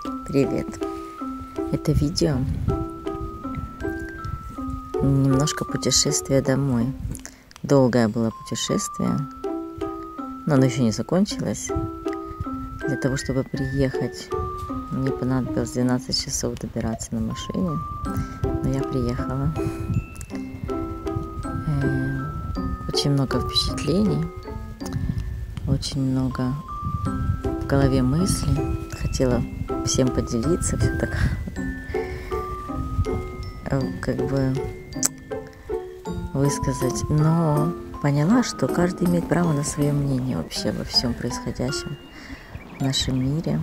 Привет! Это видео немножко путешествие домой. Долгое было путешествие, но оно еще не закончилось. Для того, чтобы приехать, мне понадобилось 12 часов добираться на машине, но я приехала. Очень много впечатлений, очень много в голове мыслей. Хотела всем поделиться, все так как бы высказать, но поняла, что каждый имеет право на свое мнение вообще обо всем происходящем в нашем мире,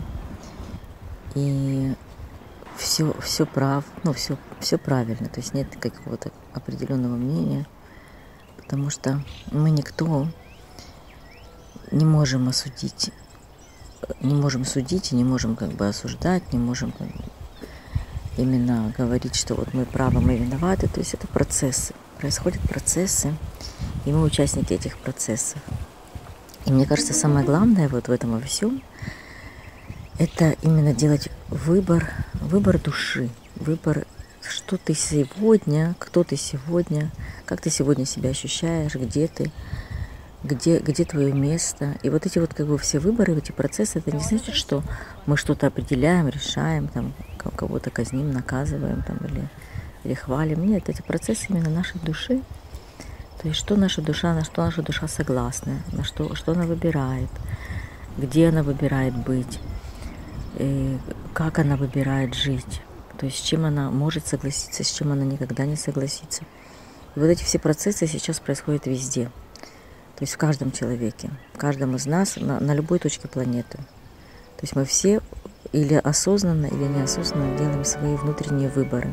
и все правильно, то есть нет какого-то определенного мнения, потому что мы никто не можем осудить, не можем судить и не можем как бы осуждать, не можем как бы именно говорить, что вот мы правы, мы виноваты. То есть это процессы, происходят процессы, и мы участники этих процессов. И мне кажется, самое главное вот в этом во всем — это именно делать выбор души, выбор, что ты сегодня, кто ты сегодня, как ты сегодня себя ощущаешь, где ты, где твое место. И вот эти вот как бы все выборы, эти процессы, это не значит, что мы что-то определяем, решаем, там, кого-то казним, наказываем там, или хвалим. Нет, эти процессы именно нашей души. То есть что наша душа, на что наша душа согласна, на что она выбирает, где она выбирает быть, и как она выбирает жить. То есть с чем она может согласиться, с чем она никогда не согласится. И вот эти все процессы сейчас происходят везде. То есть в каждом человеке, в каждом из нас, на любой точке планеты. То есть мы все или осознанно, или неосознанно делаем свои внутренние выборы.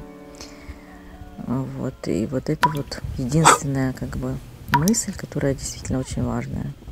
Вот. И вот это вот единственная как бы мысль, которая действительно очень важная.